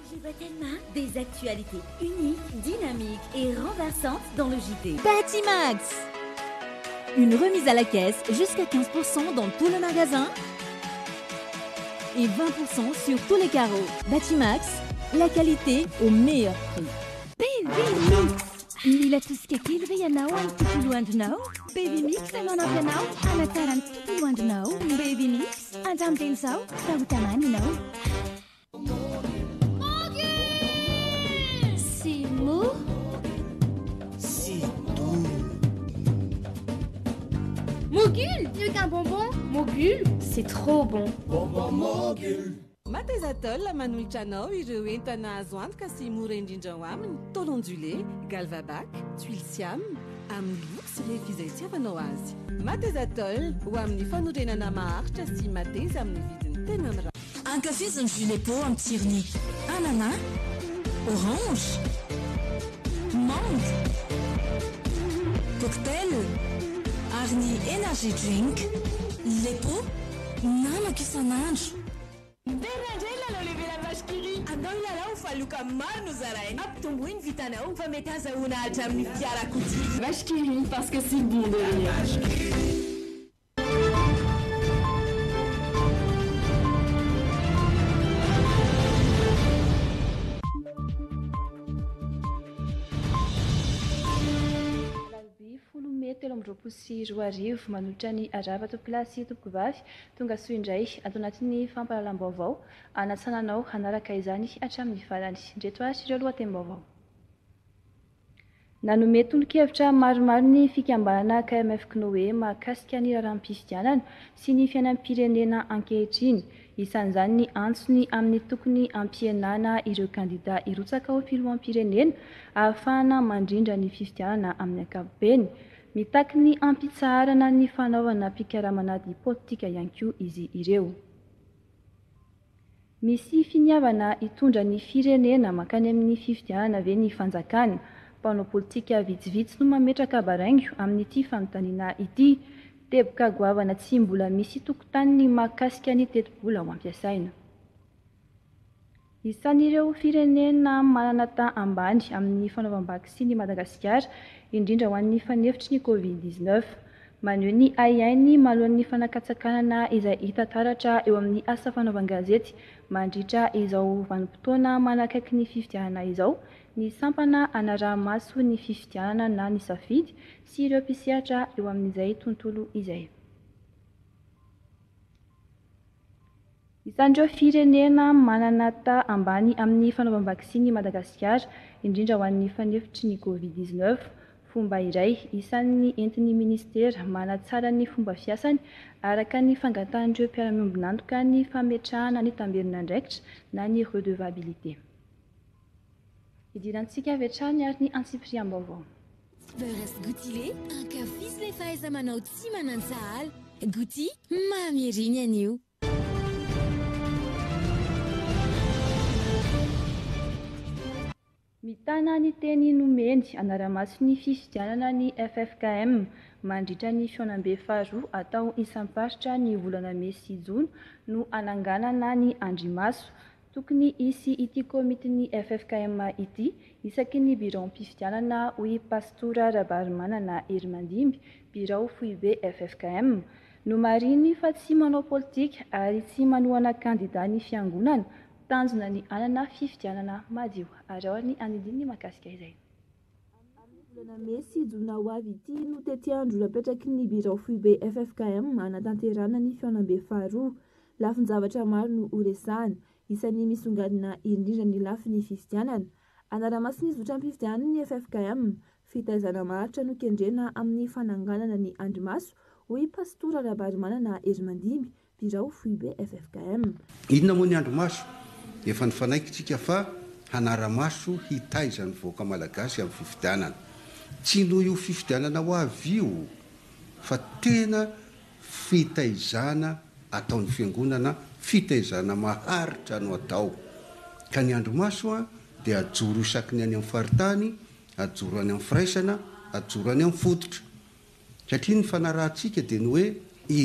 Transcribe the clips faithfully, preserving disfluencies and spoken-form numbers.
J'ai Batelma, des actualités uniques, dynamiques et renversantes dans le J T. Batimax. Une remise à la caisse jusqu'à quinze pour cent dans tout le magasin et vingt pour cent sur tous les carreaux. Batimax, la qualité au meilleur prix. Baby Mix. Lila tuskeki lveyana wan tutu loin de now. Baby Mix alona pianao anataran tutu loin de now. Baby Mix antam tensao tautaman now. C'est mot. C'est doux. Mogul, mieux qu'un bonbon. Mogul, c'est trop bon. Bonbon Mogul. Matezatol la manulchano ireo entana azo antoka sy mora indrindra ho aminy tôle ondulé, galvabac, tuile siam amin'ny loko sy rehefa izay itiavanao azy. Matezatol ho amin'ny fanorenana maharitra sy mateza amin'ny vidiny tena mirary. Ankafiziny gilet pot amin'ny tsirony ananas, orange, mangue, cocktail ary ny energy drink. Lepo namako isan'andro. Berandrella lehibe la vache qui rit. Andao ilalao fa loka maro no zaraina. Ampitombo iny vitanao fa mety azahoana hatramin'ny fiarakodia. Vache qui rit parce que c'est bon de rire. telo amby roapolo sy roa arivo manolotra ny arava topilasy topokivavy tonga soa indray ato anatin'ny fampahalalam-baovao anatsananao hanaraka izany hatramin'ny farany. Ndreto ary ireo lohatenim-baovao. Nanome tolo-kevitra maromaro ny fikambanana K M F Knoe mahakasika ny raharaham-pifidianana sy ny fiainam-pirenena ankehitriny. Isan'izany ny antsony amin'ny tokony ampihenana ireo kandida hirotsaka ho filoham-pirenena ahafahana mandrindra ny fifidianana amin'ny ankapobeny. Mitaky ny ampitsaharana ny fanaovana mpikaramana politika ihany koa izy ireo. Misy finiavana hitondra ny firenena makany amin'ny fifidianana ve ny fanjakana. Mpanao politika vitsivitsy no mametraka baraingo amin'ity fanontaniana ity. Teboka goavana tsy mbola misy tokotany ny mahakasika ny teti-bola ho ampiasaina. Isan'ireo firenena manana tany ambany amin'ny fanaovam-bakisiny Madagasikara indrindra ho an'ny fanefitry ny covid dix-neuf. Maneho ny aiainy manoloan'ny fanakatsakanana izay hita taratra eo amin'ny asa fanaovan-gazety mandritra izao vanim-potoana manakaiky ny fifidianana izao. Ny sampana anarahamaso ny fifidianana na ny safidy sy ireo mpisehatra eo amin'izay tontolo izay. Isan'ireo firenena manana tany ambany amin'ny fanaovam-bakisiny Madagasikara indrindra ho an'ny fanefitry ny covid dix-neuf. Fomba iray isan'ny entin'ny ministera manatsara ny fomba fiasany araka ny fangatan'ireo mpiara-miombonantoka ny fametrahana ny tamberin'andraikitra na ny redevabilité. Idirantsika avy hatrany ary ny antsipiriam-baovao. Beurre Goutilé, ankafisy le fahaiza-manao tsy manantsahala. Gouty, mamy eriny anio. Mitana ny teny nomeny anaramaso ny fifidianana ny F F K M mandritra ny fionam-be faharoa atao isam-paritra ny volana May sy Jona no ananganana ny andrimaso. Tokony hisy ity komitin'ny F F K M ity isaky ny biron-pifidianana hoy pastora Rabarimanana Herimandimby, birao fohy be F F K M. No mariny fa tsy manao politika ary tsy manohana kandida ny fiangonana, tanjona ny anana fifidianana madio. Ary ao ny anidiny mahakasika izay. Volana May sy Jona ho avy ity no tety andro napetraky ny birao fohy be F F K M anatanterana ny fionam-be faharoa. Lafin-javatra maro no horesahana. Isan'ny misongadina indrindra ny lafiny fifidianana. Anaramaso ny zotram-pifidianana ny F F K M fitaizana maharitra no kendrena amin'ny fananganana ny andrimaso hoy pastora Rabarimanana Herimandimby, birao fohy be F F K M. Inona moa ny andrimaso? Efa nifanaikytsika fa hanaramaso hitaizany voaka malagasy amin'ny fifidianana. Tsy noho io fifidianana ho avy io fa tena fitaizana ataon'ny fiangonana, fitaizana maharitra no atao. Ka ny andrimaso dia ajoro isaky ny any amin'ny faritany, ajoro any amin'ny firaisana, ajoro any amin'ny fototra. Satria ny fanarahantsika dia ny hoe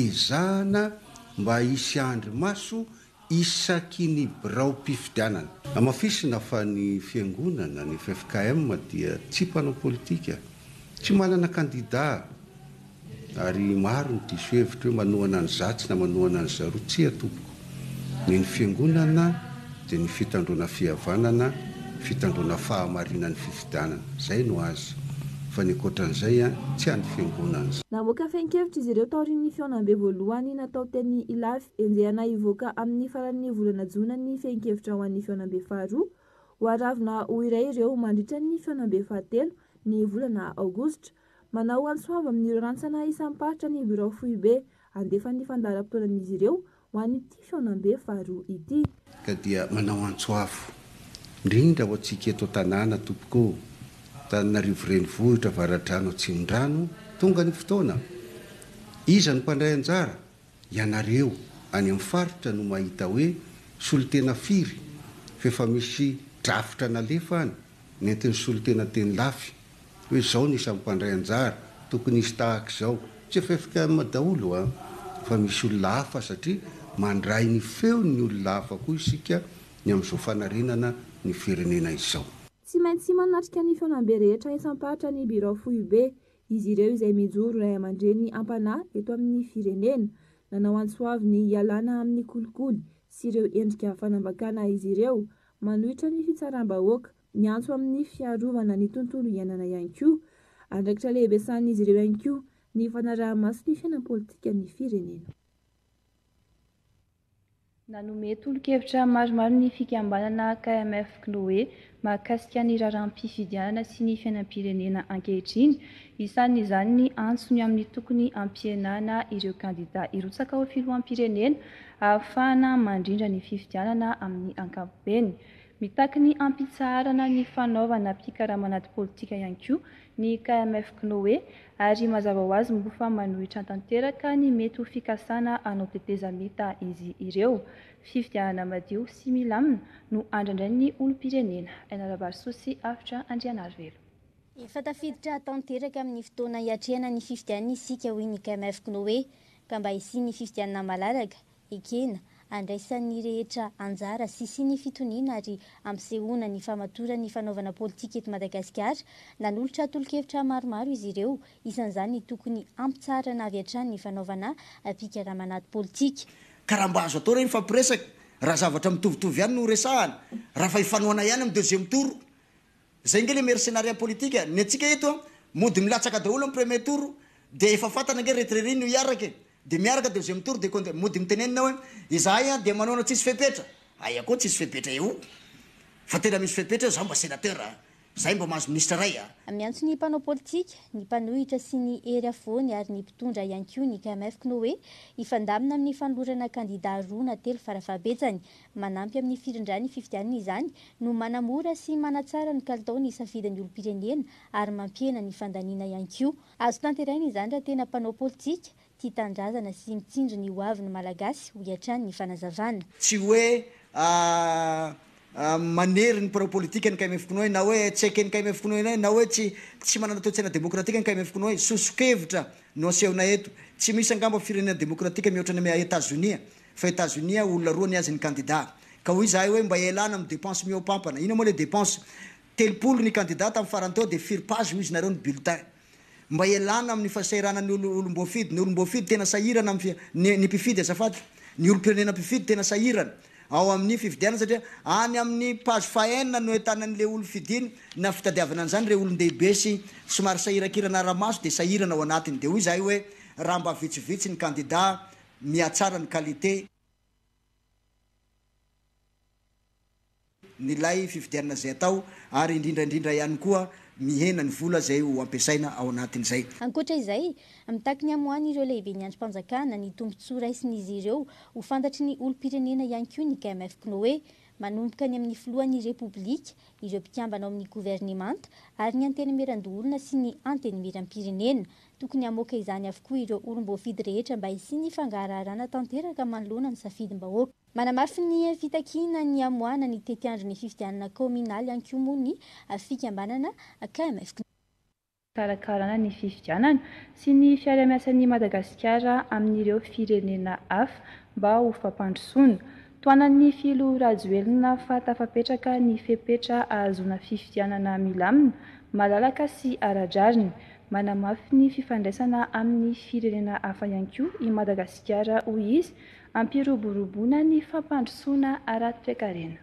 izana mba hisy andrimaso isaky ny birao-pifidianana. amafisina fa ny fiangonana ny F F K M dia tsy mpanao politika, tsy manana kandida, ary maro ny diso hevitra hoe manohana ny zatsy na manohana ny zaroa. Tsy atompoko, ny ny fiangonana dia ny fitandrona fihavanana, fitandrona fahamarinan'ny fifidianana, zay no azy. Fa ny ankoatran'izay a tsy any fiangonana. Namoaka fenkevitra izy ireo taorin'ny fiaonambe voalohany natao teny Ilafy, enjehana hivoaka amin'ny faran'ny volana Jona ny fenkevitra ho an'ny fiaonambe faharoa, ho aravina ho iray ireo mandritra ny fiaonambe fahatelo ny volana Aogositra. Manao ansoava amin'ireo rantsana isam-paritra ny birao foibe andefa ny fandaharam-potoanan'izy ireo ho an'ity fiaonambe faharoa ity. Ka dia manao antsoavo indrindra ho antsika eto tanàna tompoko, Antananarivo renivohitra, Avaradrano, Atsimondrano, tonga ny fotoana. Iza ny mpandray anjara? Ianareo any amin'ny faritra no mahita hoe solotena firy, fa efa misy drafitra nalefa any nentin'ny solotena teny lafy hoe zao ny isan'ny mpandray anjara, tokony isy tahaka izao. Tsy F F K M daholo a, fa misy olona hafa satria mandray ny feo ny olona hafa koa isika ny amin'izao fanarenana ny firenena izao. Tsy maintsy manatrika ny fiaonambe rehetra isam-paritra ny birao foibe izy ireo izay mijoro ray aman-dreny ampanahy eto amin'ny firenena. Nanao antsoavy ny ialana amin'ny kolikoly sy ireo endrika fanambakana izy ireo, manohitra ny fitsaram-bahoaka, ny antso amin'ny fiarovana ny tontolo iainana ihany koa. Andraikitra lehibe san'izy ireo ihany koa ny fanaraha-maso ny fiainam-politika ny firenena. Nanome tolo-kevitra maromaro ny fikambanana K M F K N O E mahakasika ny raharaham-pifidianana sy ny fiainam-pirenena ankehitriny. Isan'izany ny antsony amin'ny tokony ampihenana ireo kandida irotsaka ho filoham-pirenena ahafahana mandrindra ny fifidianana amin'ny ankapobeny. Mitaky ny ampitsaharana ny fanaovana mpikaramana anaty politika ihany koa ny K M F K N O E, ary mazava ho azy mbofa manohitra tanteraka ny mety ho fikasana anao tetezamita izy ireo. Fifidianana madio sy milamina no andrandray ny olom-pirenena. Ainarabasosy afitra Andrianarivelo. Efa tafiditra tanteraka amin'ny fotoana hiatrehana ny fifidianana isika hoy ny K M F K N O E, ka mba hisiany fifidianana malalaka, ekena andraisan'ny rehetra anjara sy sy ny fitoniana ary ampisehoana ny famatora ny fanaovana politika eto Madagasikara. Nanolotra tolo-kevitra maromaro izy ireo, isan'izany tokony ampitsarana avy hatrany ny fanaovana mpikaramana politika. Karaha mba azo atao reny fampiresaka, raha zavatra mitovitovy ihany no resahana, raha fa ifanoana ihany amin'ny deuxième tour. Zay nge le mercenaria politika, ny antsika eto mody milatsaka daholo amin'ny premier tour, dia efa fatana nge retreriny no hiaraka, dia miaraka deuxième tour dia mody mitenenina hoe izahay dia manao tsisy fepetra. Aya koa tsisy fepetra eo. Fa tena misy fepetra zaho mba sénateur, zay mba mahazo ministre ray. Miantso ny mpanao politika, ny mpanohitra sy ny ery afovoany ary ny mpitondra ihany koa ny K M F K N O E ifandamina amin'ny fanolorana kandida roa na telo farafahabetsany. Manampy amin'ny firindrany fifidianana izany no manamora sy manatsara ny kalitao ny safidan'ny olom-pirenena ary mampihena ny fandaniana ihany koa. Azo tanteraina izany raha tena mpanao politika tia tandrazana sy mitsinjo ny hoavin'ny malagasy ho hiatrany ny fanazavana. Tsy hoe manery ny mpanao politika ny K M F K N O E na hoe tsy haike ny K M F K N O E na hoe tsy tsy manana toe-tsaina demokratika ny K M F K N O E. Sosokevitra no asehona eto. Tsy misy angamba firenena demokratika mihoatra ny Etazonia, fa Etazonia olona roa ny azy ny kandida. Ka hoy izahay hoe mba ialana amin'ny dépense miopampana. Ina moa le dépense? Telopolo ny kandida tamin'ny farany teo dia firy-page izy nareo ny bulletin. Mba ialana amin'ny fahasahiranany olom-boafidy. Ny olom-boafidy tena sahirana ny mpifidy azafady. Ny olom-pirenena mpifidy tena sahirana ao amin'ny fifidianana satria any amin'ny page fahaenina no ahitana-n'le olo fidiny na fitadiavana an'izany re olon-dehibe sy somary sahirakirana ramaso dia sahirana ao anatiny. Dia hoy izahay hoe raha mba vitsivitsy ny kandida mihatsara ny qualité nilay fifidianana zay atao ary indrindraindrindra ihany koa mihena ny vola zay ho ampiasaina ao anatin'izay. Ankoatra izay, mitaky ny amoany ireo lehibe ny androm-panjakana ny tombontsoa raisiny ireo ho fantatry ny olom-pirenena ihany koa ny K M F K N O E, manomboka ny amin'ny filohan'ny repoblika, ireo mpikambana ao amin'ny gouvernemanta ary ny antenimiran-doolona sy ny antenimiram-pirenena. Tokony hamoaka izany avokoa ireo olom-boafidy rehetra mba hisiany fangaraharaana tanteraka manoloana ny safidim-bahoaka. Manamafy ny fitakiana ny amoana ny tetiandro ny fifidianana kominaly ihany koa moa ny fikambanana K M F K N O E. Karakarana ny fifidianana sy ny fiara-miasan'ny Madagasikara amin'ireo firenena hafa mba ho fampandrosoana. toanan'ny filo Rajoelina fa tafapetraka ny fepetra ahazona fifidianana milamina malalaka sy ara-drariny manamafy ny fifandraisana amin'ny firenena hafa ihany koa i Madagasikara hoy izy ampiroboroboana ny fampandrosoana ara-toekarena.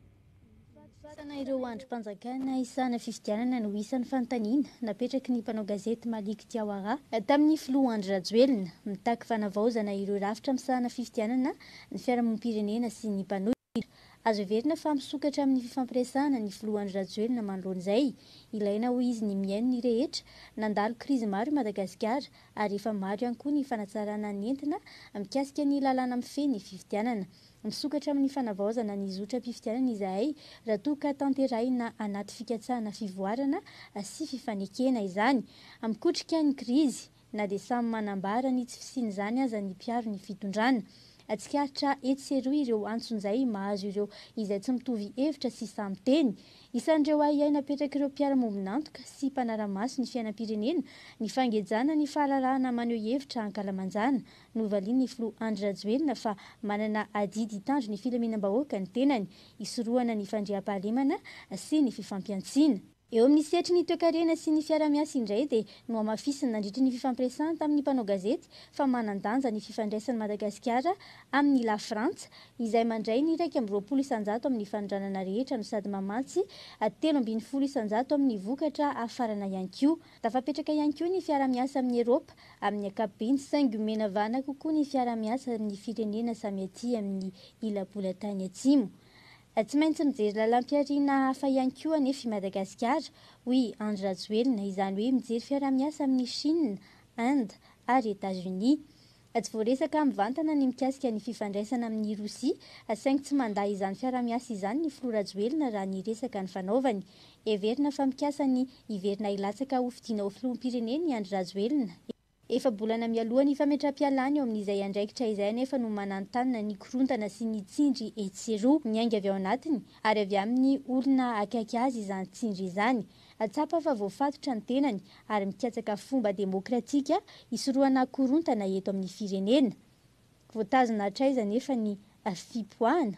Sana ireo androm-panjakana isana fifidianana no isan'ny fanontaniana napetraky ny mpanao gazety Maliky Tiawara tamin'ny filoha Andry Rajoelina mitaky fanavaozana ireo rafitra misahana fifidianana ny fiarahamonim-pirenena sy ny mpanohitra. Azo heverina fa misokatra amin'ny fifampiresahana ny filoha Andry Rajoelina mandroan'izay ilaina ho izy ny miaino ny rehetra nandalo krizy maro i Madagasikara ary efa maro ihany koa ny fanatsarana ny entina mikasika ny lalàna mifehy ny fifidianana. Misokatra amin'ny fanavaozana ny zotra-pifidianana izahay raha toa ka tanterahina anaty fikatsahana fivoarana sy fifanekena izany amikotrika ny krizy na dia samy manambara ny tsy fisian'izany aza ny mpiaro ny fitondrana. Atsikaritra etsy sy eroa ireo antson'izay mahazo ireo izay tsy mitovy hevitra sy samy teny. Isan'ireo ahiahy napetraka ireo mpiara-mombinantoka sy mpanara-maso ny fiainam-pirenena ny fangejana ny fahalalahana maneho hevitra ankalamanjana novaliany ny filoha Andry Rajoelina fa manana adidy hitandro ny filaminam-bahoaka ny tenany isorohana ny fandriam-pahalemana sy ny fifampiantsiana. Eo amin'ny setry ny toe-karena sy ny fiara-miasa indray dia no amafisiny nandritra ny fifampiresahana tamin'ny mpanao gazety fa manandanja ny fifandraisan'ny Madagasikara amin'ny La Frantsa izay mandray ny iraika amby roapolo isanjato amin'ny fanondranana rehetra no sady mamatsy telo ambin'ny folo isanjato amin'ny vokatra afarana ihany koa. Tafapetraka ihany koa ny fiara-miasa amin'ny Eropa amin'ny ankapobeny saingy mena vana kokoa ny fiara-miasa amin'ny firenena samy aty amin'ny ila-bolatany atsimo. Tsy maintsy mijery lalam-piariana hafa ihany koa anefa i Madagasikara hoy Andry Rajoelina izany hoe mijery fiara-miasa amin'ny Chine, Inde ary États-Unis. Tsy voaresaka mivantana ny mikasika ny fifandraisana amin'ny Rosia saingy tsy mandahy izany fiara-miasa izany ny filoha Rajoelina raha ny resaka ny fanaovany. Heverina fa mikasa ny hiverina hilatsaka ho fidiana ho filoham-pirenena i Andry Rajoelina. Efa bolana mialoha ny fametram-pialany eo amin'izay andraikitra izay anefa no manantanina ny korontana sy ny tsindry etsy sy eroa miainga avy ao anatiny ary avy amin'ny olona akaiky azy izany tsindry izany. Atsapa fa voafatotra ny tenany ary mikatsaka fomba demokratika isorohana korontana eto amin'ny firenena. Voatazona hatraiza nefa ny fipoahana.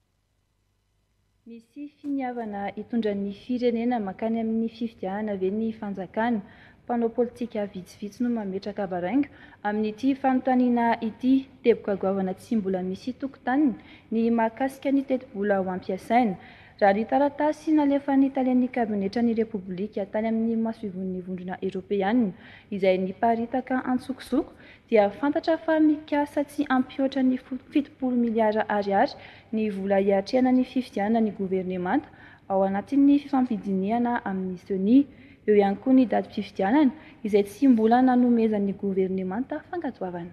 Misy finiavana hitondran'ny firenena makany amin'ny fifidianana ve ny fanjakana. Mpanao politika vitsivitsy no mametraka barainga amin'ity fanontaniana ity teboka goavana tsy mbola misy tokotaniny ny mahakasika ny teti-bola ho ampiasaina. Raha ny taratasy nalefan'ny talian'ny kabinetra ny repoblika tany amin'ny masoivon'ny vondrona eropeanina izay niparitaka antsokosoko dia fantatra fa mikasa tsy ampihoatra ny fitopolo miliara ariary ny vola hiatrehana ny fifidianana ny governemanta ao anatin'ny fifampidiniana amin'ny soni. Eo ihany koa ny daty fifidianana izay tsy mbola nanomezan'ny governemanta fankatoavana.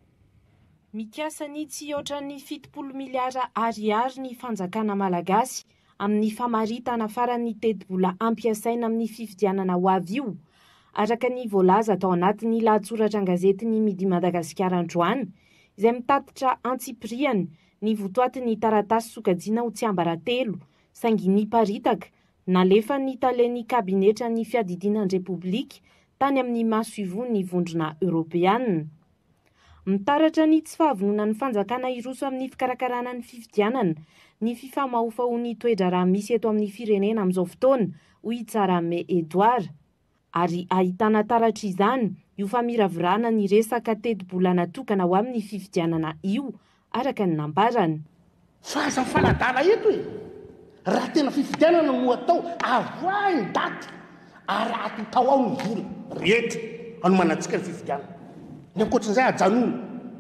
Mikasa ny tsy hihoatra ny fitopolo miliara ariary ny fanjakana malagasy amin'ny famaritana faran'ny teti-bola ampiasaina amin'ny fifidianana ho avy io. Araka ny voalaza tao anatin'ny lahatsoratra an-gazety ny Midi Madagasikara androany izay mitatitra antsipiriany ny votoatin'ny taratasy sokajiana ho tsy ambaratelo saingy niparitaka nalefa ny talian'ny kabinetra ny fiadidinan'ny repoblika tany amin'ny masoivon'ny vondrona eropeanina. Mitaratra ny tsy fahavonona ny fanjakana iroso amin'ny fikarakarana ny fifidianana ny fifamahofa ho ny toedra raha misy eto amin'ny firenena amin'izao fotoana hoy Tsarame Edouard. Ary ahitana taratra izany io famiravirana ny resaka teti-bola natokana ho amin'ny fifidianana io araka ny nambarany. Faza fanadala eto e! Raha tena fifidianana no atao avoa ny daty ary atotao ao ny vola rehetra anomanantsika ny fifidianana. Ny ankoatran'izay ajanona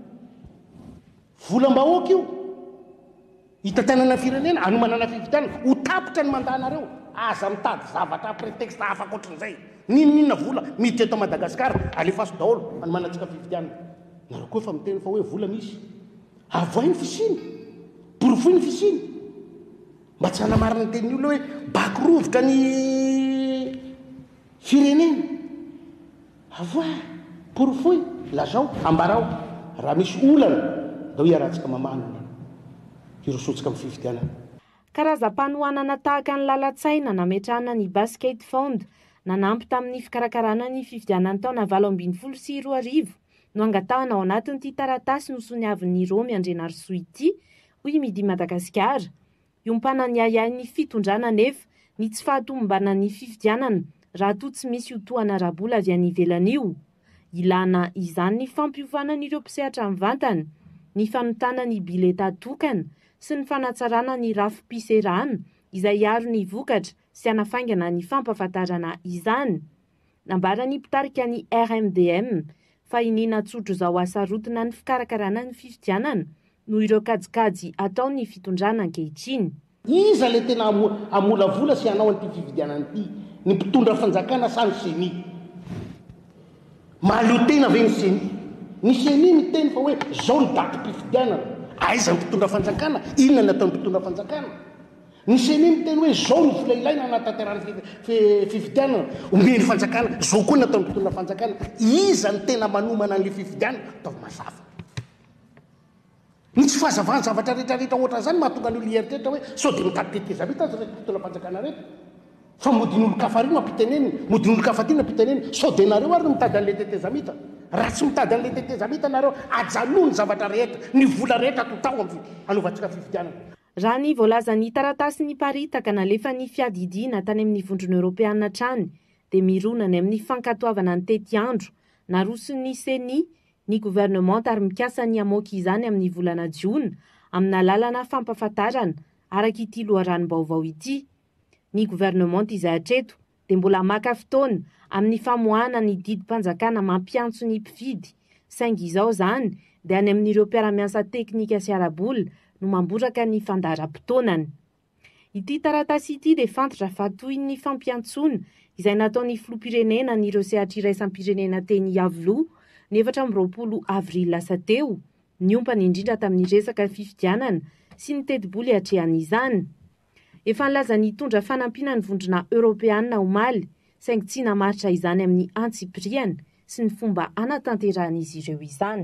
volam-bahoaka io hitantanana firenena anomanana fifidianana ho tapitra ny mandanareo aza mitady zavatra pretexte hafa ankoatran'izay ninonina vola miditra eto Madagasikara alefaso daholo anomanantsika fifidianana. Nareo koa efa miteny fa hoe vola misy avoa ny fisiny borofoy ny fisiny mba tsy hanamarana ny tenin'olo hoe bakirovotra ny firenena avoa borofoy lazao ambarao raha misy olana da hiarantsika mamanana hirosotsika amin'ny fifidianana. Karazam-panohanana tahaka ny lalatsaina nametrahana ny Basket Fund nanampy tamin'ny fikarakarana ny fifidianana taona valo ambin'ny folo sy roa arivo no angatahana ao anatin'ity taratasy nosoniavin'ny Romy Andrenarysoa ity hoy Midi Madagasikara. Iompana ny ayay ny fitondrana nefa ny tsy fahatombana ny fifidianana raha toa tsy misy otoana rabola avy any ivelan'io. Ilana izany ny fampiofanan'ireo mpisehatra mivantana, ny fanotana ny bileta tokana sy ny fanatsarana ny rafim-piserahana izay aro ny vokatra sy anafaingana ny fampahafantarana izany. Nambara ny mpitarika ny R M D M fa inina tsotro zao asarotona ny fikarakarana ny fifidianana noho ireo kajikajy ataon'ny fitondrana ankehitriny. Iza le tena amolavola sy anao an'ity fifidianana ity, ny mpitondra fanjakana sa ny seni. Mahaleo tena ve ny seni? Ny seni ny teny fa hoe zao ny datim-pifidianana. Aiza ny mpitondra fanjakana? Inona ny ataon'ny mpitondra fanjakana? Ny seni ny teny hoe zao ny vola ilaina anatanterahany fifidianana. Omeny fanjakana, zao koa ny ataon'ny mpitondra fanjakana. Iza ny tena manomana an'le fifidianana? Ataovy mazava. Ny tsy fahazavana zavatra rehetrarehetra ohatran' izany mahatonga ny olo hieritreritra hoe sao dia mitady tetezamita azy rehetra mpitondra fanjakana rehetra. Fa modin'olo kafarino ampiteneniny, modin'olo kafatino ampiteneniny, sao dia nareo ary no mitady an'le tetezamita. Raha tsy mitady an'le tetezamita nareo, ajanoa ny zavatra rehetra, ny vola rehetra totao amin'ny anaovantsika fifidianana. Raha ny voalazan'ny taratasy ny paritaka nalefa ny fiadidiana tany amin'ny vondrona Europeana trany, dia mironany amin'ny fankatoavana ny tety andro, naroson'ny seni ny gouvernement ary mikasa ny amoaka izany amin'ny volana jiona amina lalana fampahafantarana araka ity loharanom-baovao ity. Ny gouvernement izay hatreto dia mbola maka fotoana amin'ny famoahana ny didim-panjakana mampiantso ny mpividy, saingy izao zany dia any amin'ireo mpiara-miasa teknika sy arabola no mamboraka ny fandaharam-potoanany. Ity taratasy ity dia fantatra fa toy ny fampiantsoana izay nataon'ny filoham-pirenena n'ireo sehatra iraisam-pirenena teny Iavoloha ny efatra amby roapolo avril lasa teo, niompany indrindra tamin'ny resaka fifidianana sy ny teti-bola hatrehan'izany. Efa nilaza ny tondra fanampiana ny vondrona Europeana omaly, saingy tsy namaritra izany amin'ny antsipiriana sy ny fomba anatanteran'izy ireo izany.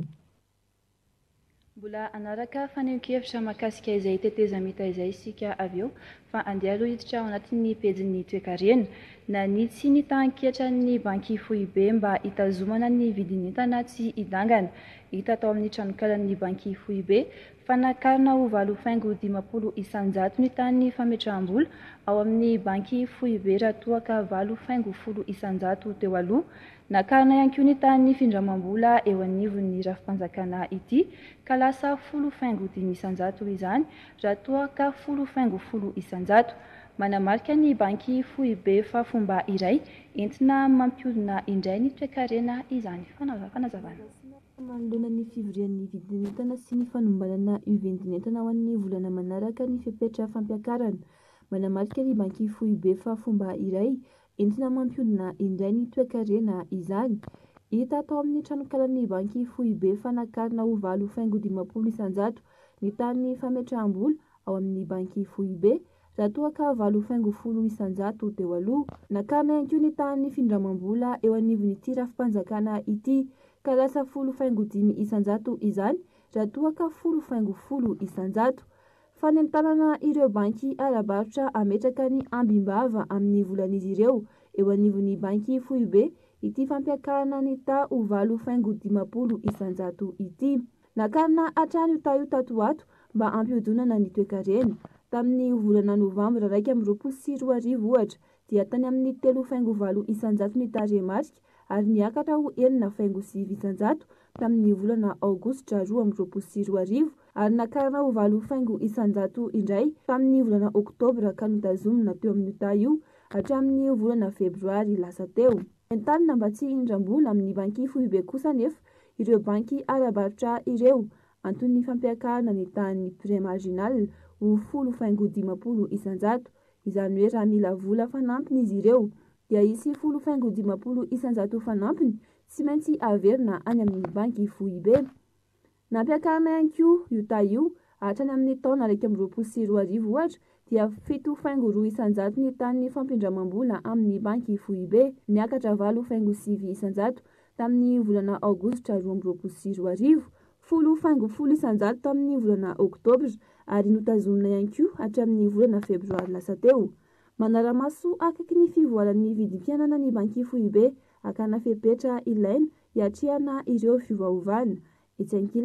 Mbola anaraka faneho-kevitra mahakasika izay tetezamita izay isika avy eo fa andeha aloha hiditra ao anatin'ny pejin'ny toe-karena na ny tsy nitahan-ketra ny banky Foibe mba hitazomana ny vidin'entana tsy hidangana. Hita tao amin'ny tranokalan'ny banky Foibe fanakarina ho valo faingo dimapolo isanjato ny tany fametraham-bola ao amin'ny banky Foibe raha toa ka valo faingo folo isanjato teo aloha. Nakarina ihany koa ny tany findramam-bola eo anivon'ny rafim-panjakana ity ka lasa folo faingo dimy isanjato izany raha toa ka folo faingo folo isanjato. Manamarika ny banky Foibe fa fomba iray entina mampiodina indray ny toe-karena izany fanazavana. Manoloana ny fivorian'ny vidin'entana sy ny fanombanana io vidin'entana ho an'ny volana manaraka ny fepetra fampiakarana. Manamarika ny banky Foibe fa fomba iray entina mampiodina indray ny toe-karena izany. Hita tao amin'ny tranokalan'ny banky Foibe fanakarina ho valo faingo dimapolo isanjato ny tany fametraham-bola ao amin'ny banky Foibe raha toa ka valo faingo folo isanjato teo aloha. Nakarina ihany koa ny tany findramam-bola eo anivon'ity rafim-panjakana ity ka lasa folo faingo dimy isanjato izany raha toa ka folo faingo folo isanjato. Fanentanana ireo banky ara-barotra ametraka ny ambimbava amin'ny volan'izy ireo eo anivon'ny banky Foibe ity fampiakarana ny ta ho valo faingo dimapolo isanjato ity. Nakarina hatrany ho taio tato ato mba ampiodonana ny toe-karena. Tamin'ny volana novambra raika amby roapolo sy roa arivo ohatra dia tany amin'ny telo faingo valo isanjato ny taremarika ary niakatra ho enina faingo sivy isanjato tamin'ny volana aogositra roa amby roapolo sy roa arivo ary nakarina ho valo faingo isanjato indray tamin'ny volana oktobra ka notazomina teo amin'ny ta io hatramin'ny volana febroary lasa teo. Entanina mba tsy hindram-bola amin'ny banky Foibe kosa nefa ireo banky ara-barotra ireo antony fampiakarana ny tany pré marginal ho folo faingo dimapolo isanjato. Izany hoe raha mila vola fanampiny izy ireo dia isy folo faingo dimapolo isanjato fanampiny tsy maintsy averina any amin'ny banky Foibe. Nampiakarina ihany koa io ta io hatrany amin'ny taona raika amby roapolo sy roa arivo ohatra dia fito faingo roa isanjato ny tany fampindramam-bola amin'ny banky Foibe niakatra valo faingo sivy isanjato tamin'ny volana aogositra roa amby roapolo sy roa arivo, folo faingo folo isanjato tamin'ny volana oktobra ary notazomina ihany koa hatramin'ny volana febroary lasa teo. Manara-maso akaiky ny fivoaran'ny vidim-pianana ny banky Foibe akana fepetra ilaina hiatrehana ireo fiovaovana. Etsy ankilany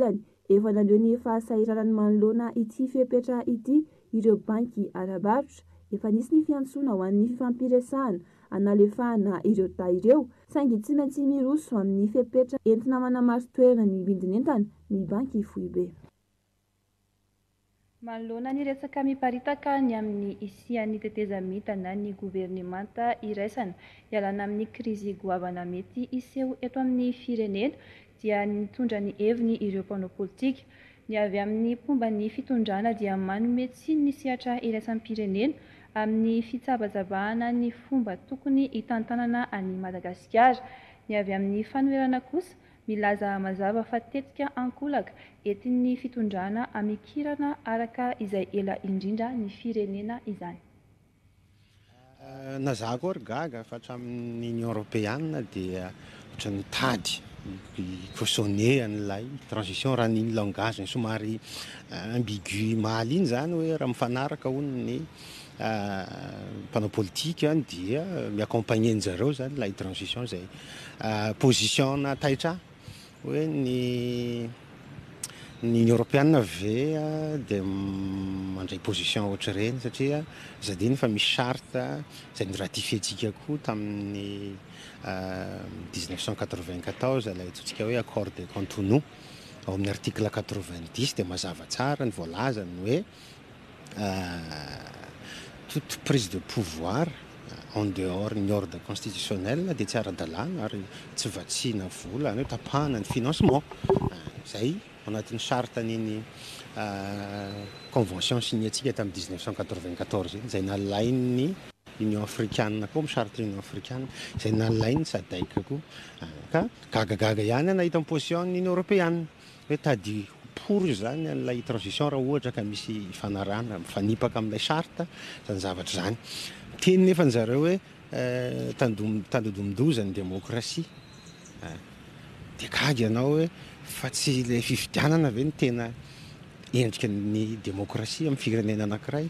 efa naleo ny fahasahiranany manoloana ity fepetra ity ireo banky arabarotra efa nisy ny fiantsoana ho an'ny fifampiresahana analefahana ireo ta ireo saingy tsy maintsy miroso amin'ny fepetra entina manamaro toerana ny bindinentana ny banky foibe. Manoloana ny resaka miparitaka ny amin'ny isian'ny tetezamita na ny governemanta iraisana ialana amin'ny krizy goavana mety iseho eto amin'ny firenena dia nitondra ny heviny ireo mpanao politika. Ny avy amin'ny fomba ny fitondrana dia manome tsiny ny sehatra iraisan'ny pirenena amin'ny fitsabazabahana ny fomba tokony hitantanana any Madagasikara. Ny avy amin'ny fanoherana kosa milaza mazava fa tetika ankolaka entin'ny fitondrana amikirana araka izay ela indrindra ny firenena izany. Na za koa ry gaga fa hatramin'ny Union Européenne dia ohatran'ny tady cautionné an'ilay transition raha ny langage somary ambigu maly iny zany hoe raha mifanaraka hono ny mpanao politika dia miaccompagner anjareo zany lay transition zay position na taitra hoe ny ny Union Européenne ve dia mandray position ohatra reny satria zadiny fa misy charte zay niratifie-tsika koa tamin'ny mille neuf cent quatre-vingt-quatorze ilay atsotsika hoe accord de Cotonou ao amin'ny article quatre-vingt-dix dia mazava tsara ny voalazany hoe toute prise de pouvoir en dehors ny ordre constitutionnel dia tsy ara-dalàna ary tsy vatsiana vola any hoe tapahana ny financement zay anatin'ny charte niny convention signé-tsika tamin'ny mille neuf cent quatre-vingt-quatorze zay nalainy Union africaine koa amin'ny charte Union africaine zay nalainy sadaika koa ka gagagaga ihany nahita amin'ny position ny Union Européenne hoe tady pour zany an'ilay transition raha ohatra ka misy fanarana mifanipaka amin'ilay charte zany zavatra zany teny nefa njareo hoe tandodomindozany demokrasia dia gaga ianao hoe fa tsy le fifidianana ve ny tena endrika ny demokrasia amin'ny firenena anankiray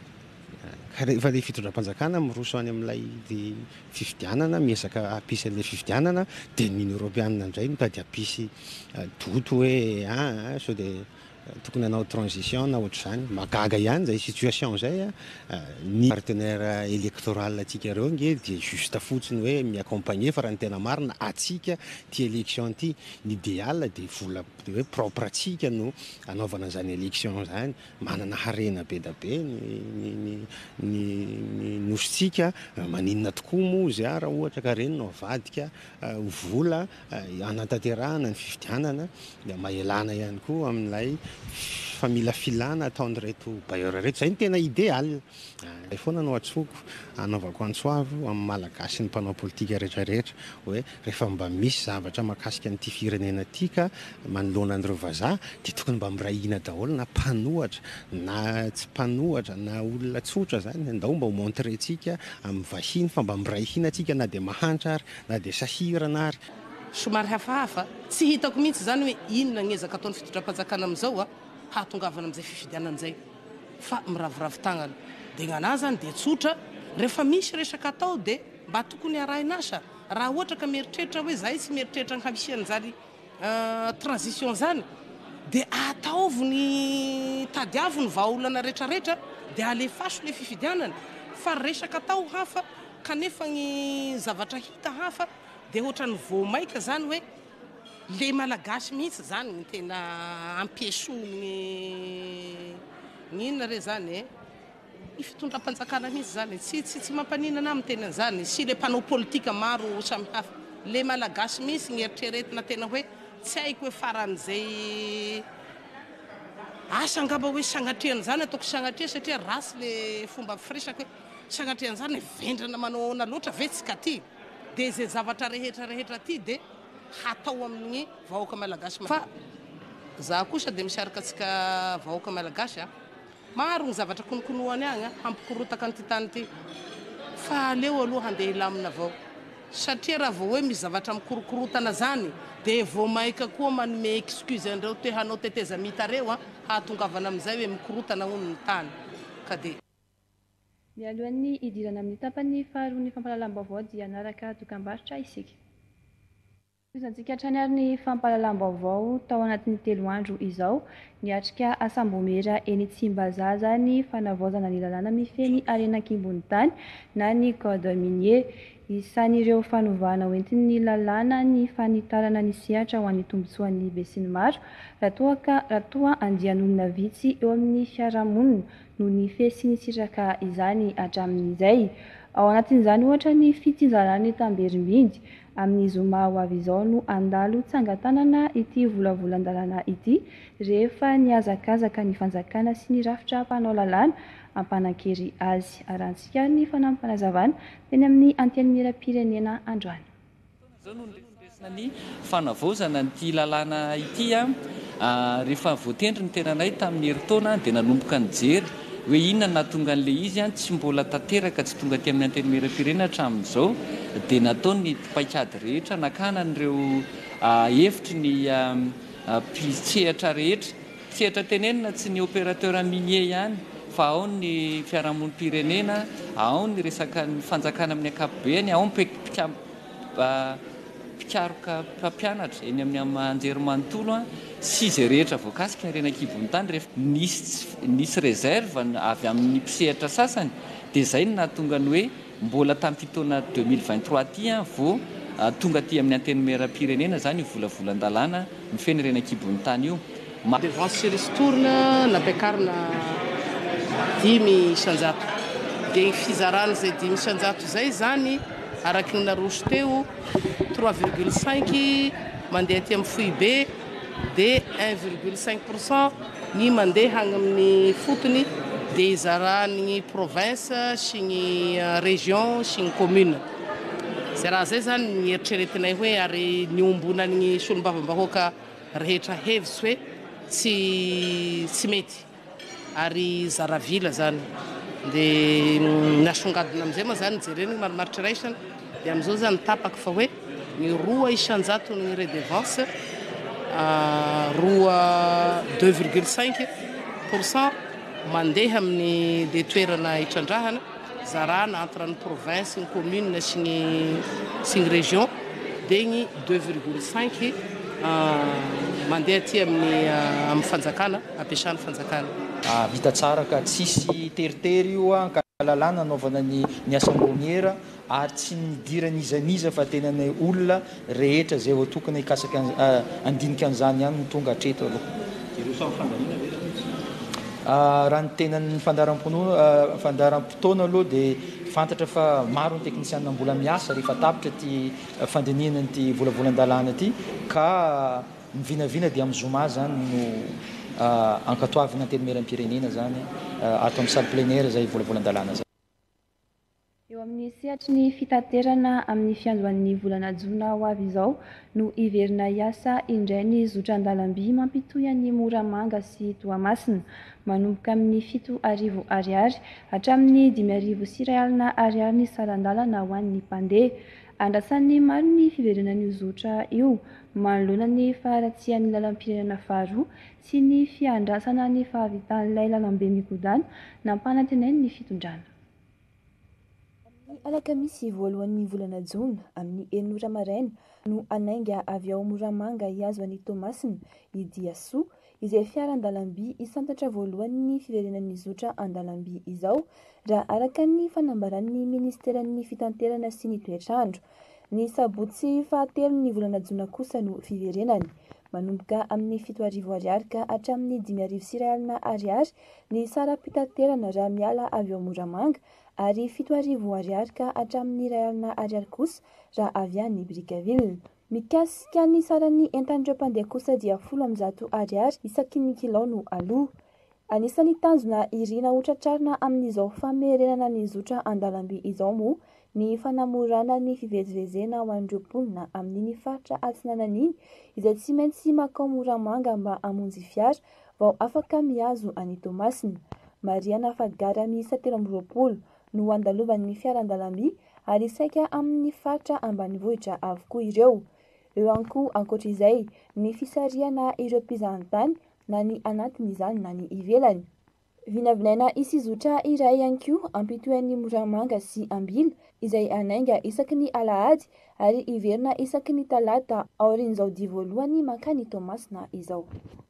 fa le fitondram-panjakana miroso any amin'ilay fifidianana miezaka apisy an'ilay fifidianana dia ny Union Européenne indray mitady apisy doto hoe a sao dia tokony hanao transition na ohatr'izany magaga ihany zay situation zay ny partenaire électoral atsika reo nge dia juste fotsiny hoe miaccompagner fa raha ny tena marina atsika ty élection ty l'idéal dia vola hoe propre atsika no anaovana zany élection zany manana harena be da be ny nositsika maninona tokoa moa zy a raha ohatra ka reny no avadika vola anatanterahana ny fifidianana dia maelana ihany koa amin'ilay fa mila filana ataon'ireto bailleur reto zay ny tena idéal ay foana no atsoko anaovako antsoavo amin'ny malagasy ny mpanao politika rehetrarehetra hoe rehefa mba misy zavatra mahakasika n'ity firenena ty ka manoloana an'ireo vazaha dia tokony mba mirahina daholo na mpanohatra na tsy mpanohatra na olona tsotra zany andao mba ho montrentsika amin'ny vahiny fa mba mirahina atsika na dia mahantra ary na dia sahirana ary somary hafahafa tsy hitako mihitsy zany hoe inona ngezaka ataon'ny fitondram-panjakana amin'izao a hahatongavana amin'izay fifidianana izay fa miravoravo tagnana dia gnanahy zany dia tsotra rehefa misy resaka atao dia mba tokony arahinasa raha ohatra ka mieritreritra hoe zahay tsy mieritreritra ny hamisian'izany transition zany dia ataovo ny tadiavo ny vahaolana rehetrarehetra dia alefaso le fifidianana fa resaka atao hafa kanefa ny zavatra hita hafa dia ohatra ny voamaika zany hoe le malagasy mihitsy zany ny tena ampiesony ny inona re zany e ny fitondram-panjakana mihitsy zany tsy tsy tsy mampaninana amin'ny tena zany sy le mpanao politika maro samy hafa le malagasy mihitsy ny eritreretina tena hoe tsy haiko hoe faran'izay asa angamba hoe sagnatriana zany ataoko sagnatria satria rasy le fomba firesaka hoe sagnatriana zany vendrana manao na loatra ve tsika ty dia izay zavatra rehetra rehetra ty dia hatao amin'ny vahoaka malagasy fa za kosa dia misaraka atsika vahoaka malagasy a maro ny zavatra konokonohany agny hampikorotaka nyty tany ty fa aleo aloha handeha hilamina avao satria raha vao hoe misy zavatra mikorokorotana zany dia vao maika koa manome excuse an'ireo toe hanao tetezamitareo a hahatongavana amin'izay hoe mikorotana hono ny tany ka dia mialohan'ny idirana amin'ny tapany faharoa ny fampahalalam-baovao dia anaraka dokam-barotra isika. Izantsika hatrany ary ny fampahalalam-baovao tao anatin'ny telo andro izao niatrika asam-bomera eny Tsimbazaza ny fanavaozana ny lalàna mifeny arenan-kimbony tany na ny code minier. Isan'ireo fanovana hoentin'ny lalàna ny fanitarana ny sehatra ho an'ny tombotsoan'ny be sy ny maro raha toa andian'olona vitsy eo amin'ny fiarahamonina no ny fe sy ny sitraka izany hatramin'izay. Ao anatin'izany ohatra ny fitsinjarany Tamberimbindy amin'ny zoma ho avy izao no andalo tsangatanana ity volavolan-dalàna ity rehefa niazakazaka ny fanjakana sy ny rafitra mpanao lalàna ampanan-kery azy. Arantsika ny fanampy-panazavana teny amin'ny antenimiera-pirenena androany. Ny fanavaozana ity lalàna ity a rehefa voatendry ny tenanay tamin'ny heritaona dia nanomboka nijery hoe inona nahatonga an'ilay izy a tsy mbola tanteraka tsy tonga aty amin'ny antenimiera-pirenena hatramin'izao dia natao ny paikady rehetra nakana n'ireo hevitry ny mpisehatra rehetra mpisehatra tenenina tsy ny opérateur minier ihany fa ao ny fiarahamonim-pirenena, ao ny resaka ny fanjakana amin'ny ankapobeny, ao ny mpikaroka mpampianatra eny amin'ny anjerimanontolo sy izay rehetra voakasika ny renan-kibony tany rehefa nisy réserve avy amin'ny mpisehatra sasany dia izay no nahatonga ny hoe mbola tamin'ity taona deux mille vingt-trois ty vo tonga aty amin'ny antenimiera-pirenena zany io volavolan-dalàna mifeny renan-kibony tany io. Devance sy ristourna nampiakarina dimy isanjato dia ny fizarana izay dimy isanjato izay zany araky ny naroso teo trois virgule cinq mandeha aty amin'ny foibe dia un virgule cinq pour cent ny mandeha agny amin'ny fotony dia izarany province sy ny région sy ny commune. Zay raha zay zany ny eritreretinay hoe ary niombonan'ny solombavam-bahoaka rehetra hevitsy hoe tsy tsy mety ary zaravila zany dia nasongadina amin'izay moa zany jereny marimaritra raisana dia amin'izao zany tapaka fa hoe ny roa isanjato ny redevance roa deux virgule cinq pour cent mandeha amin'ny dia toerana hitrandrahana zarana entre ny province, ny commune sy ny sy ny région dia ny deux virgule cinq mandeha aty amin'ny amin'ny fanjakana ampiasana fanjakana. Vita tsara ka tsisy teritery io a ka lalàna anaovana ny ny asam-bomera ary tsy nidiran'izaniza fa tena ny olona rehetra zay voatokana hikasaka andinika an'izany ihany no tonga hatreto aloha. Raha ny tenan'ny fandaharam-potoana aloha dia fantatra fa maro ny teknisianina mbola miasa rehefa tapitra ty fandinihana ty volavolan-dalàna ty ka mivinavina dia amin'ny zoma zany no ankatoavina antenimiera-pirenena zany ato amin'ny salle plein air zay volavolan-dalàna zay. Eo amin'ny sehatry ny fitaterana amin'ny fiandohan'ny volana jona ho avy izao no iverina hiasa indray ny zotra an-dalamby mampitohy an'ny Moramanga sy Toamasina manomboka amin'ny fito arivo ariary hatramin'ny dimy arivo sy iray alina ariary ny saran-dalana ho an'ny mpandeha. Andrasan'ny maro ny fiverenan'io zotra io manoloana ny faharatsian'ny lalam-pirenena faharoa sy ny fiandrasana ny fahavitan'ilay lalambe mikodana nampanantenainy ny fitondrana. Alakamisy voalohan'ny volana jona amin'ny enora maraina no anainga avy ao Moramanga hiazo an'i Toamasina i Diasoa izay fiaran-dalamby isantatra voalohan'ny fiverenan'ny zotra an-dalamby izao raha araka ny fanambaran'ny ministeran'ny fitanterana sy ny toetrandro. Ny sabotsy fahatelo ny volana jona kosa no fiverenany manomboka amin'ny fito arivo ariary ka hatramin'ny dimy arivo sy iray alina ariary ny saram-pitanterana raha miala avy ao Moramanga ary fito arivo ariary ka hatramin'ny iray alina ariary kosa raha avy any Brickaville. Mikasika ny saran'ny entan'ireo mpandeha kosa dia folo amby zato ariary isaky ny kilao no aloha. Anisan'ny tanjona irina hotratrarina amin'izao famerenana ny zotra an-dalamby izao moa ny fanamorana ny fivezivezena ho an'ireo mponina amin'ny faritra atsinanan'iny izay tsy maintsy makao Moramanga mba hamonjy fiara vao afaka miazo an'i Toamasina. Mariana Fadgara miisa telo amby roapolo no andalovan'ny fiaran-dalamby ary saika amin'ny faritra ambanivohitra avokoa ireo. Eo ihany koa ankoatr'izay ny fisariana ireo mpizahan-tany na ny anatiny izany na ny ivelany. Vinavinaina isizotra iray ihany koa ampitohan'ny moramanga sy ambila izay anainga isaky ny alahady ary iverina isaky ny talata aorian'izao dia voalohany mankany Toamasina izao.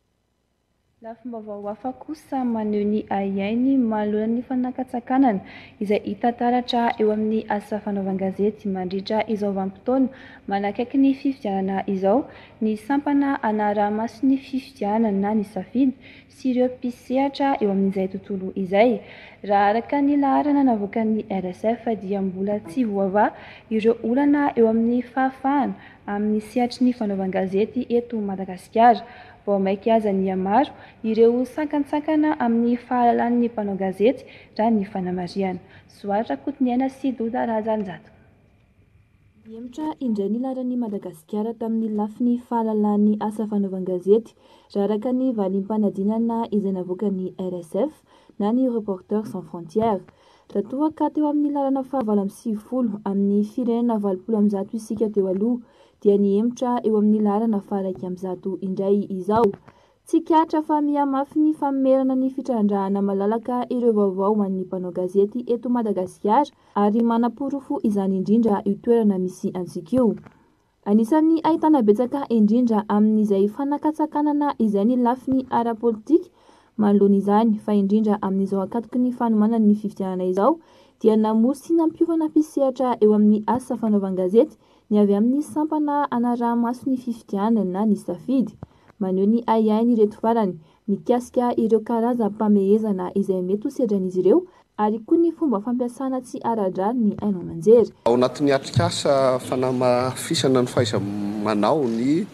Lafim-baovao hafa kosa maneho ny aiainy manoloana ny fanakatsakanana izay hita taratra eo amin'ny asa fanaovan-gazety mandritra izao vanim-potoana manakaiky ny fifidianana izao, ny sampana anaramaso ny fifidianana ny safidy sy ireo mpisehatra eo amin'izay tontolo izay. Raha araka ny laharana navoakan'ny R S F dia mbola tsy voava ireo olana eo amin'ny fahafahana amin'ny sehatry ny fanaovan-gazety eto Madagasikara. Vao maika aza ny amaro ireo sankatsakana amin'ny fahalalan'ny mpanao gazety raha ny fanamariana. Soatra Kotiniaina sy Doda Razanjato. Diemitra indray ny laran'ny Madagasikara tamin'ny lafiny fahalalan'ny asa fanaovan-gazety raha araka ny valim-panadinana izay navoakan'ny R S F na ny Reporters sans frontières. Raha toa ka teo amin'ny larana fahavalo amby sivifolo amin'ny firenena valopolo amby zato isika teo aloha dia niemitra eo amin'ny larana faharaiky amby zato indray izao. Tsikatra fa mihamafy ny famerana ny fitrandrahana malalaka ireo vaovao ho an'ny mpanao gazety eto Madagasikara ary manaporofo izany indrindra io toerana misy antsika. Anisan'ny ahitana betsaka indrindra amin'izay fanakatsakanana izay ny lafiny ara-politika manoloana izany fa indrindra amin'izao akatoky ny fanomanana ny fifidianana izao dia namory sy nampiovana mpisehatra eo amin'ny asa fanaovan-gazety ny avy amin'ny sampana anaramaso ny fifidianana ny safidy. Maneho ny aiainy ireto farany mikasika ireo karazam-pamehezana izay mety ho sedran'izy ireo ary koa ny fomba fampiasana tsy ara-drano ny haino aman-jery. Ao anatin'ny atrikasa fanamafisana ny fahaiza-manao ny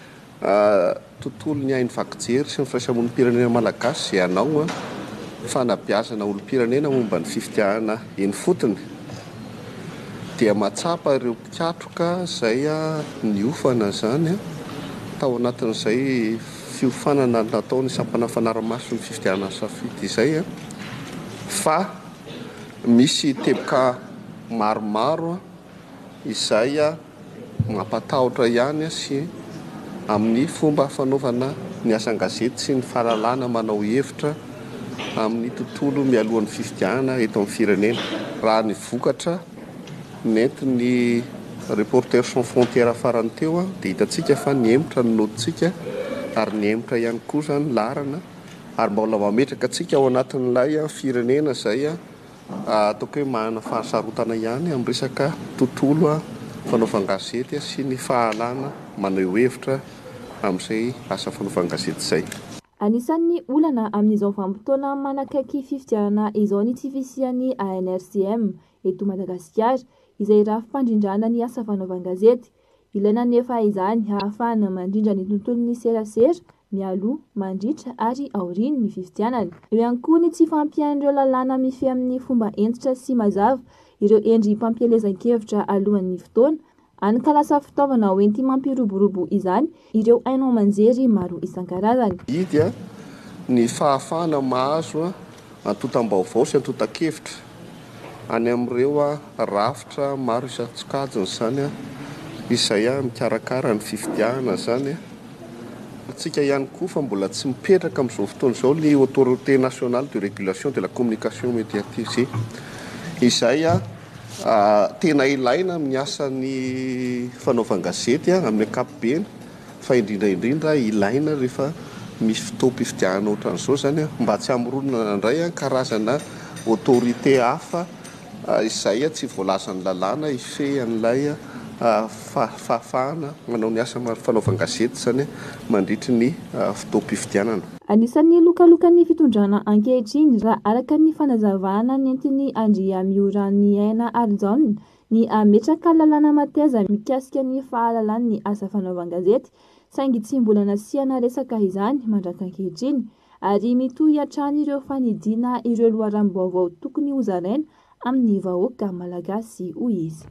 tontolo ny haino vakijery sy ny firaisamon'ny pirenena malagasy izay anao fanabeazana olom-pirenena momba ny fifidianana eny fotony dia mahatsapa ireo mpikatroka izay niofana zany tao anatin'izay fiofanana nataony sampana fanaramaso ny fifidianana safidy izay fa misy teboka maromaro izay mampatahotra ihany sy amin'ny fomba fanaovana ny asan-gazety sy ny fahalalana manao hevitra amin'ny tontolo mialohan'ny fifidianana eto amin'ny firenena. Raha ny vokatra nentin'ny Reporters sans frontières farany teo dia hitantsika fa niemitra ny noditsika ary niemitra ihany koa zany larana ary mbola mametraka atsika ao anatin'ilay firenena izay ataoko hoe manana fahasarotana ihany amin'ny resaka tontolo fanaovan-gazety sy ny fahalana maneho hevitra amin'izay asa fanaovan-gazety izay. Anisan'ny olana amin'izao vanim-potoana manakaiky fifidianana izao ny tsy fisian'ny A N R C M eto Madagasikara izay rafim-pandrindrana ny asa fanaovan-gazety. Ilaina nefa izany ahafahana mandrindra ny tontolon'ny serasera mialoha, mandritra ary aoriany ny fifidianana. Eo ihany koa ny tsy fampian'ireo lalàna mifehy amin'ny fomba entitra sy mazava ireo endry mpampielezan-kevitra alohan'ny fotoana anakalasa fitaovana hoenty mampiroborobo izany ireo haino aman-jery maro isan-karazany. Idy ny fahafahana mahazo antotam-baovao sy antotan-kevitra any amin'ireo rafitra maro isan-tsokajiny zany izay mikarakara ny fifidianana zany. Tsika ihany koa fa mbola tsy mipetraka amin'izao fotoana izao ny autorité nationale de régulation de la communication médiatique izay tena ilaina amin'ny asan'ny fanaovan-gazety amin'ny ankapobeny fa indrindraindrindra ilaina rehefa misy fotoam-pifidianana ohatran'izao zany mba tsy hamoronana indray karazana autorité hafa izay tsy voalazan'ny lalàna ifehan'ilay fahafahana manao ny asa fanaovan-gazety zany mandritry ny fotoam-pifidianana. Anisan'ny lokalokan'ny fitondrana ankehitriny raha araka ny fanazavana nentin'ny Andria Mioran'ny Aina Arjaona ny ametraka lalàna mateza mikasika ny fahalalan'ny asa fanaovan-gazety saingy tsy mbola nasihana resaka izany mandraka ankehitriny ary mitohy hatrany ireo fanidina ireo loharam-baovao tokony hozaraina amin'ny vahoaka malagasy hoy izy.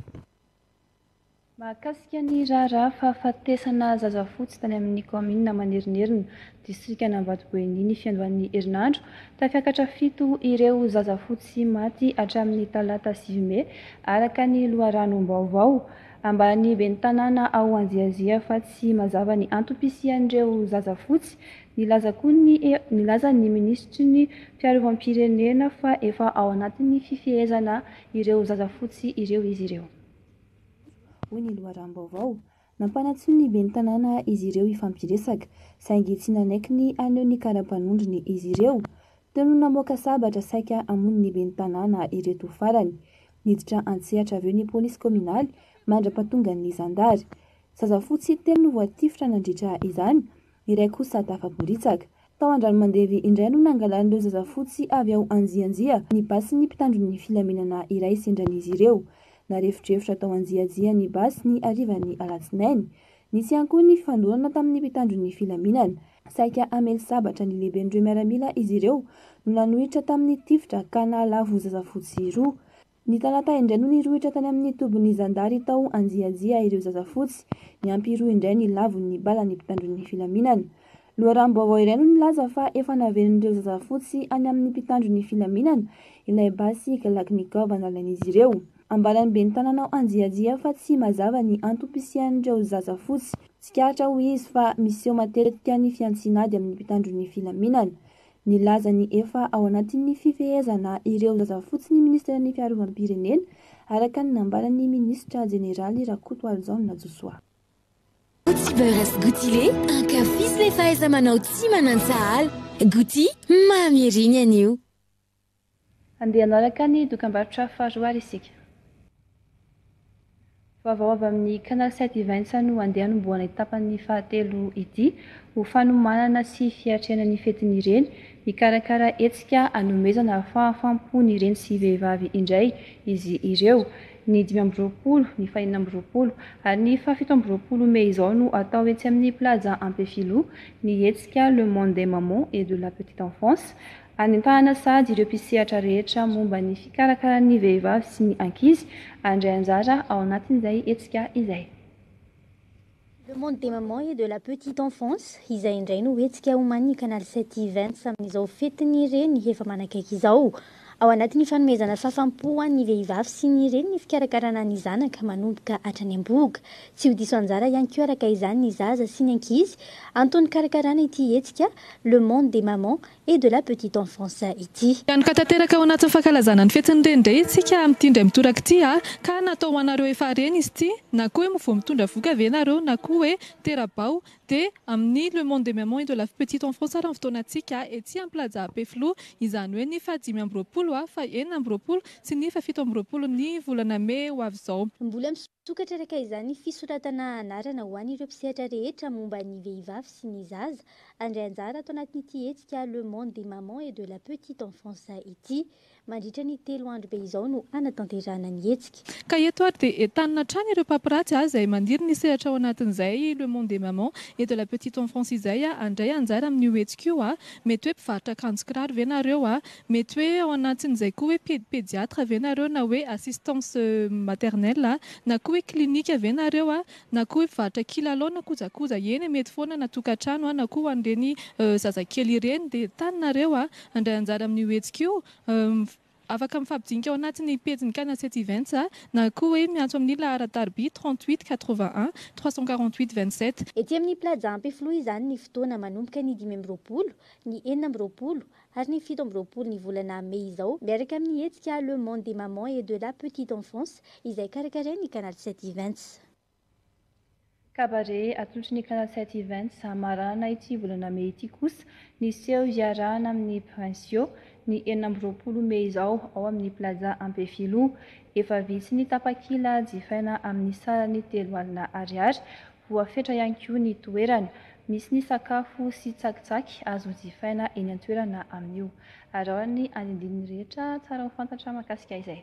Mahakasika ny raharaha fahafatesana zazafotsy tany amin'ny komina Manerinerina distrika Ambatoboeny ny fiandohan'ny herinandro tafiakatra fito ireo zazafotsy maty hatramin'ny talata sivy Mey araka ny loharanom-baovao ambany ben'ny tanàna ao anziazia fa tsy mazava ny antom-pisian'ireo zaza fotsy. Nilaza koa ny nilaza ny ministry ny fiarovam-pirenena fa efa ao anatin'ny fifehezana ireo zaza fotsy ireo izy ireo. Hoy ny loharam-baovao, nampanatsy ny ben'ny tanàna izy ireo ifampiresaka, saingy tsy nanaiky ny aneho ny kara-panondriny izy ireo. Teo no namoaka sabatra saika amony ny ben'ny tanàna ireto farany. Niditra antsehatra aveo ny polisy kominaly mandra-patonga ny zandary. Zaza fotsy telo no voatifitra nandritra izany, iray kosa tafaporitsaka. Tao Andranomandevy indray no nangalan'ireo zaza fotsy avy ao anjianjia ny basy ny mpitandron'ny filaminana iray sendran'izy ireo. Narefitrefitra tao anjianjia ny basy ny arivany alatsinainy. Nisy ihany koa ny fandorana tamin'ny mpitandron'ny filaminana. Saika amely sabatra ny lehiben'ireo miaramila izy ireo no nanohitra tamin'ny tifitra ka nahalavo zaza fotsy roa. Ny talata indray no nirohitra tany amin'ny tobin'ny zandary tao anjianjia ireo zaza fotsy. Ny ampiroa indray ny lavon'ny bala ny mpitandron'ny filaminana. Loharam-baovao iray no nilaza fa efa naveron'ireo zaza fotsy any amin'ny mpitandron'ny filaminana ilay basy Kalaknikov nalain'izy ireo. Ambalan'ny ben'ny tanàna ao anjianjia fa tsy mazava ny antom-pisian'ireo zaza fotsy. Tsikaritra ho izy fa miseho matetika ny fiantsinady amin'ny mpitandron'ny filaminana. Nilaza ny efa ao anatin'ny fifehezana ireo zaza fotsy ny ministra-ny fiarovam-pirenena araka ny nambaran'ny ministra jeneraly Rakotoalzao Nadjosoa. Gouty beurre Gouty ankafisy le fahaiza-manao tsy manantsahala. Gouty mamy eriny anio. Andeha anaraka ny dokam-barotra faharoa isika. Vaovao avy amin'ny Canal sept events no andeha hanombohana etapan'ny fahatelo ity ho fanomanana sy fiatrenan'ny fetin'ireny mikarakara hetsika hanomezana fahafampony ireny sy vehivavy indray izy ireo. Ny dimy amby roapolo, ny fahaenina amby roapolo ary ny fahafito amby roapolo Mey izao no atao etsy amin'ny plaza Ampefilo ny hetsika Le Monde des Mamans et de la Petite Enfance. Anentahana sady ireo mpisehatra rehetra momba ny fikarakaran'ny vehivavy sy ny ankizy andray anjara ao anatin'izay hetsika izay. Le Monde des Mamans et de la Petite Enfance izay indray no hetsika homan'ny Canal sept events amin'izao fetin'ireny efa manakaiky izao. Ao anatin'ny fanomezana fahafampo ny vehivavy sy ny reny ny fikarakarana ny zanaka manomboka hatrany am-boga. Tsy ho diso anjara ihany koa araka izany ny zaza sy ny ankizy antony karakarana ity hetsika Le Monde des Mamans et de la Petite Enfance ity. Ihany ka tanteraka ao anatin'ny fankalazana ny fetin'ireny indray isika amin'ity indray mitoraka ity ka natao ho anareo efa reny izy ity na koa hoe vao mitondra voka ve nareo na koa hoe terabao dia amin'ny Le Monde des Mamans et de la Petite Enfance raha ny fotoanantsika ety amin'ny plaza Ampefilo izany hoe ny fahadimy amby roapolo fa enina amby roapolo sy ny fafito amby roapolo ny volana Mey ho avy izao. Mbola misokatra araka izany fisoratana anarana ho an'ireo mpisehatra rehetra momba ny vehivavy sy ny zaza andray anjara atao anatin'ity hetsika Le Monde des Mamans et de la Petite Enfance ity mandritra ny telo andro be izao no anatanterana ny hetsika. Ka eto ary dia entanina hatrany ireo mpapiratsy izay maniry ny sehatra ao anatin'izay Le Monde des Mamans et de la Petite Enfance izay andray anjara amin'io hetsika io mety hoe mpivarotra akanjo kiraro ve nareo mety hoe ao anatin'izay koa hoe pédiatre ve nareo na hoe assistance maternelle na koa hoe klinika ve nareo na koa hoe mpivarotra kilalao na kojakoja eny mety foana na tokantrano na koa hoan'ireny zazakely ireny dia taninareo andray anjara amin'io hetsika io afaka mifampidinika ao anatin'ny pejiny Canal sept events na koa hoe miantso amin'ny laharatarby trente-huit quatre-vingt-un trois cent quarante-huit vingt-sept. Ety amin'ny plaza Ampefilo izany ny fotoana manomboka ny dimy amby roapolo, ny enina amby roapolo ary ny fito amby roapolo ny volana Mey izao miaraka amin'ny hetsika Le Monde des Mamans et de la Petite Enfance izay karakarain'ny Canal sept events. Cabaret atolotry ny Canal sept events amarana ity volana Mey ity kosa niseho iarahana amin'ny Princio ny enina amby roapolo Mey izao ao amin'ny plaza Ampefilo. Efa vitsy ny tapakila jifaina amin'ny sarany telo alina ariary voafetra ihany koa ny toerana. Misy ny sakafo sy tsakitsaky azo jifaina eny an-toerana amin'io. Ary ny andindininy rehetra tsara ho fantatra mahakasika izay.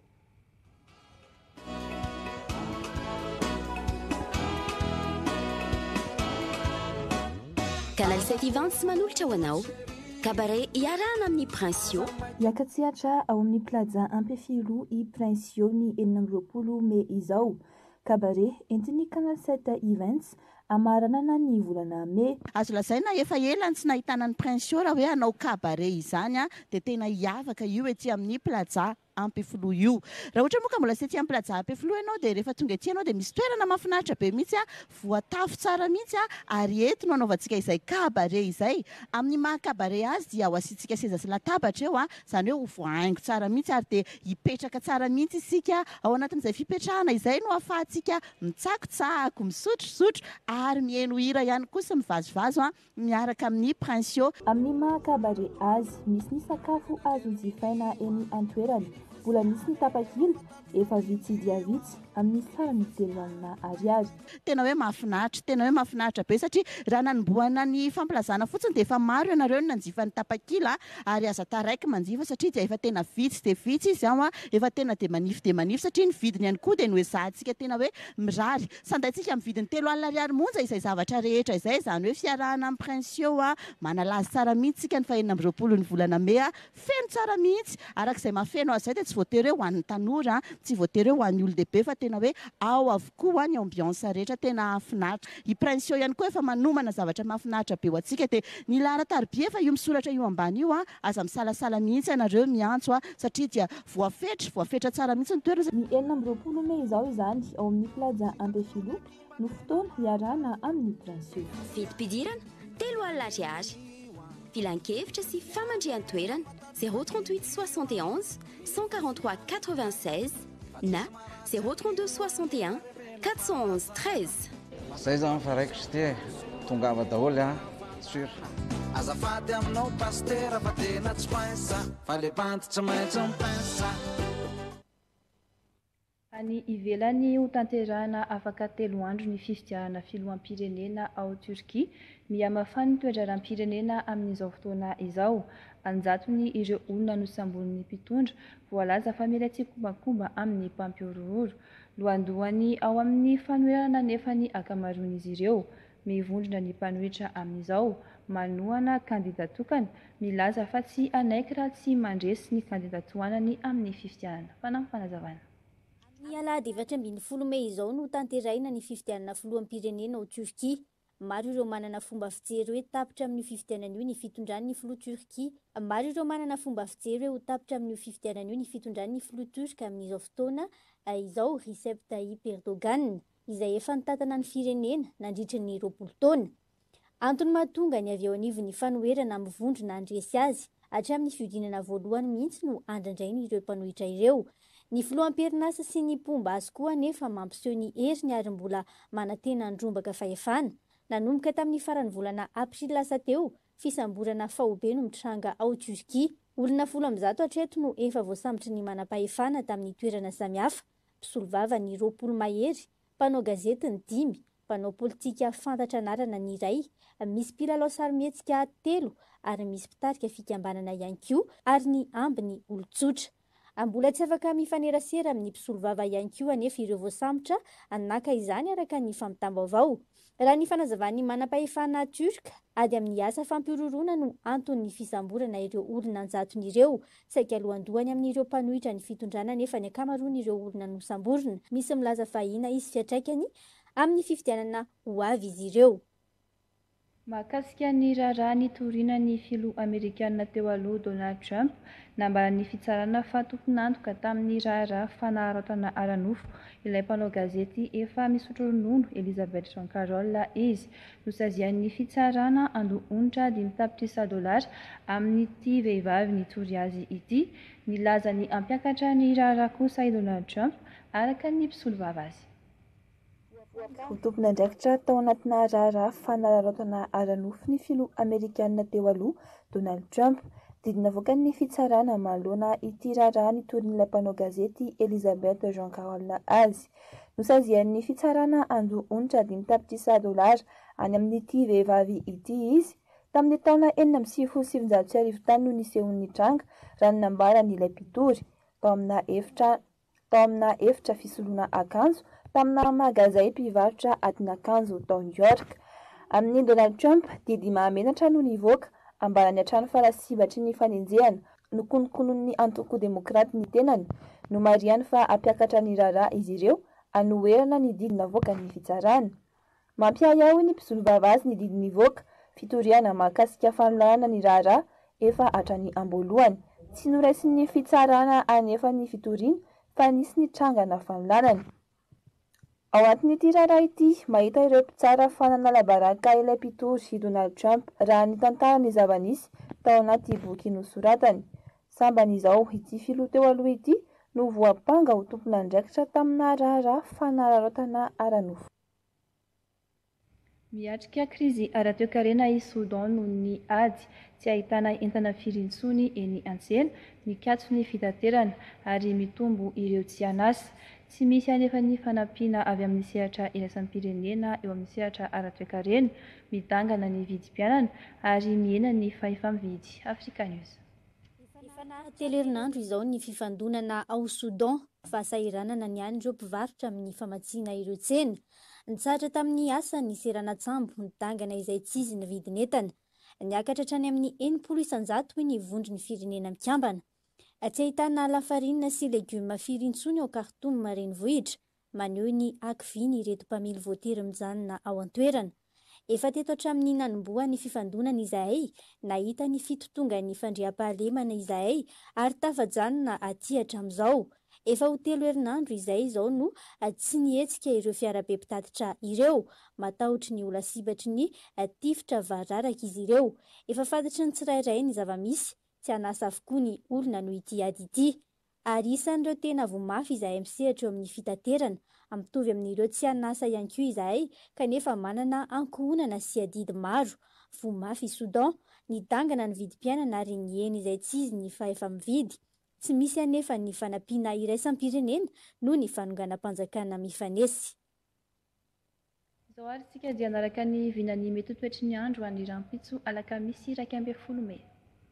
Canal sept events manolotra ho anao. Cabaret iarahana amin'ny Princio. Hiakatsehatra ao amin'ny plaza Ampefilo i Princio ny enina amby roapolo Mey izao. Cabaret entin'ny Canal sept events amaranana ny volana Mey. Azo lazaina efa ela tsy nahitana ny Princio raha hoe hanao cabaret izany dia tena hiavaka io ety amin'ny plaza ampifilo io raha ohatra moa ka mbola setsy amplaza ampifilo ianao dia rehefa tonga ety ianao dia misy toerana mahafinaritra be mihitsy a voatafo tsara mihitsy a ary entino anaovantsika izay kabare izay amin'ny mahakabare azy dia ho asiantsika seza sy latabatra eo a zany hoe ho voahaingo tsara mihitsy ary dia hipetraka tsara mihitsy isika ao anatin'izay fipetrahana izay no ahafahantsika mitsakotsako misotrosotro ary mihaino hira ihany kosa mivazovazo a miaraka amin'ny pensio amin'ny mahakabare azy misy ny sakafo azo jifaina eny antoerany mbola misy ny tapakila efa vitsy dia vitsy amin'ny farany telo amina ariary tena hoe mahafinaritra tena hoe mahafinaritra be satria raha nanomboana ny fampilazana fotsiny dia efa maro ianareo no nanjifa ny tapakila ary aza taraiky manjifa satria dia efa tena vitsy dia vitsy izy ao a efa tena dia manify dia manify satria ny vidiny ihany koa dia no ezahantsika tena hoe mirary sandaintsika amin'ny vidiny telo alina ariary monja izay zavatra rehetra izay zany hoe fiarahana amin'ny pensio a manalazy tsara mihitsy sika ny fahenina amin'ny roapolo ny volana mea feno tsara mihitsy arak'izay mahafeno azy zay dia tsy voatery ho an'ny tanora tsy voatery ho an'ny olon-dehibe fa tena hoe ao avokoa ny ambiance rehetra tena finaritra i pensio ihany koa efa manomana zavatra mahafinaritra be ho antsika dia ny laharan-tarobia efa io misoratra io ambany io a aza misalasala mihitsy ianareo miantso a satria dia voafetra voafetra tsara mihitsy ny toerana ny enina amby roapolo mey izao izany ao amin'ny plaza ampefilo no fotoana hiarahana amin'ny pensio vidim-pidirana telo alina ariary filan-kevitra sy famandrihan-toerana zéro trente-huit soixante et onze cent quarante-trois quatre-vingt-seize na zéro trente-deux soixante et un quatre cent onze treize zay zany fa raikitry ty tongava daholo a sur azafady aminao pastera fa tena tsy painsa fa le pantitra maitso mipainsa any ivelany ho tanterahana afaka telo andro ny fifidianana filoam-pirenena ao Turquie mihamafany toe-draram-pirenena amin'izao fotoana izao anjatony ireo olona nosambon'ny mpitondra voalaza fa mila tsy kombakomba amin'ny mpampiorohoro lohandohany ao amin'ny fanoherana nefa ny akamaroan'izy ireo mivondrona ny mpanohitra amin'izao manohana kandidatokana milaza fa tsy anaiky raha tsy mandresy ny kandidatoanany amin'ny fifidianana fanahy fanazavana ny alahady efatra ambin'ny folo mey izao no tanteraina ny fifidianana filoam-pirenena ao Turquie maro ireo manana fomba fijery hoe tapitra amin'ny fifidianana io ny fitondran'ny filoha Turquie maro ireo manana fomba fijery hoe ho tapitra amin'ny fifidianana io ny fitondran'ny filoha turka amin'izao fotoana izao Recep Tayyip Erdogan izay efa nitatana ny firenena nandritra ny roapolo taona antony mahatonga ny avy ao anivon'ny fanoherana mivondrona andresy azy hatramin'ny fiodinana voalohany mihitsy no andrandrainy ireo mpanohitra ireo ny filoham-perinasa sy ny pomba azy koa nefa mampiseho ny heriny ary mbola manantena andrombaka fahefana nanomboka tamin'ny faran'ny volana aprily lasa teo fisamborana fahobe no mitranga ao Turquie olona folo amby zato hatreto no efa voasambotra ny manam-pahefana tamin'ny toerana samihafa mpisolovava ny roapolo mahery mpanao gazety ny dimy mpanao politika fantatra anarana ny iray misy mpilalao sarimihetsika telo ary misy mpitarika fikambanana ihany koa ary ny ambiny olon-tsotra mbola tsy afaka mifanerasera amin'ny mpisolovava ihany koa anefa ireo voasambotra anaka izany araka ny fampitam-baovao raha ny fanazavany manam-pahefana turka ady amin'ny asa fampiororona no antony fisamborana ireo olona anjatony ireo saika alohandohany amin'ireo mpanohitra ny fitondrana nefa ny akamaroany ireo olona nosamborona misy milaza fahina izy fiatraikany amin'ny fifidianana ho avy izy ireo mahakasika ny raharaha nitoriana ny filoha amerikanina teo aloha Donald Trump nambara ny fitsarana fa tompon'antoka tamin'ny raharaha fanaharatana aranofo ilay mpanao gazety efa misotro ronono Elizabeth Jean Carroll izy nosazian'ny fitsarana andoha-onitra dimy tapitrisa dolara amin'ity vehivavy nitory azy ity nilaza ny ampiakatra ny raharaha kosa i Donald Trump araka ny mpisolovava azy ho tompona ndraikitra tao anatina raharaha fanararatana aranofo ny filoha amerikanina teo aloha Donald Trump didina voakan'ny fitsarana manoloana ity raharaha nitorin'ilay mpanao gazety Elizabeth Jean Carroll azy nosazian'ny fitsarana andoha-onitra dimy tapitrisa dolara any amin'ity vehivavy ity izy tamin'ny taona enina amby sivifolo sy sivinjato sy arivo tany no nisehon'ny tranga raha ny nambaran'ilay mpitory tao amina efitra tao amina efitra fisoloana akanjo tamina magazay mpivarotra atin'akanjo tao New York amin'ny Donald Trump didy mahamenatra no nivoaka ambarany hatrany farasibatry ny fanenjehana no konokonon'ny antoko demokraty ny tenany no mariany fa ampiakatra ny raharaha izy ireo anoherana ny didina voaka ny fitsarana mampiay ao ny mpisolovava azy ny didiny voaka fitoriana mahakasika fanolorana ny raharaha efa hatrany amboalohany tsy noraisiny fitsarana anefa ny fitoriana fa nisy ny trangana fanolanany. Ao anatin'ity raharaha ity mahita ireo mpitsara fanana labaraka ilay mpitory Donald Trump raha ny tantarany zava-nisy tao anaty boky nosoratany. Samban'izao ity filoha teo aloha ity no voapanga ho tompon'andraikitra tamina raharaha fanararaotana ara-nofo. Miatrika krizy ara-toe-karena i Soudan noho ny ady tsy ahitana entana firy intsony eny an-tsena, mikatso ny fitaterana ary mitombo ireo tsy anasa. Tsy misy anefa ny fanampiana avy amin'ny sehatra iraisam-pirenena eo amin'ny sehatra ara-toe-karena, midangana ny vidim-pianana ary mihena ny fahefa-mividy. Africa News. Telo herinandro izao ny fifandonana ao Soudan fahasahiranana ny any ireo mpivarotra amin'ny famatsiana ireo tsena. Nitsahatra tamin'ny asa ny seranatsambo nidangana izay tsy izy ny vidin'entana. Niakatra hatrany amin'ny enimpolo isanjato hoy ny vondry ny firenena mikambana. Tsy ahitana lafarinina sy legioma firy intsony ao Khartoum renivohitra, maneho ny akiviny ireto mpamily voatery mijanona ao an-toerana. Efa teto hatramin'ny nanomboa ny fifandonana izahay, nahita ny fitotonga ny fandriam-pahalemana izahay ary tafajanona aty hatramin'izao. Efa ho telo herinandro izay izao no tsy nihetsika ireo fiarabe mpitatitra ireo, matahotra ny ola sibatry ny tifitra vararaka izy ireo. Efa fantatry ny tsirairay ny zava-misy, tsy anasa avokoa ny olona no ity ady ity. Ary isan'ireo tena voamafy izahay misehatra eo amin'ny fitaterana, mitovy amin'ireo tsy anasa ihany koa izahay kanefa manana ankohonana sy adidy maro. Voamafy Soudan, nidangana ny vidim-piainana ary nieny izay tsy izy ny fahefa-mividy. Tsy misy anefa ny fanampiana iraisam-pirenena no ny fanonganam-panjakana mifanesy. Izao ary tsika dia anaraka ny vinany mety toetry ny andro any Rampitso alakamisy iraika amby folo Mey.